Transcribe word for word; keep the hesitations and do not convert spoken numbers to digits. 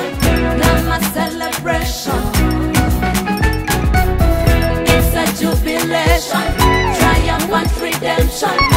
drama celebration. It's a jubilation, triumph and redemption.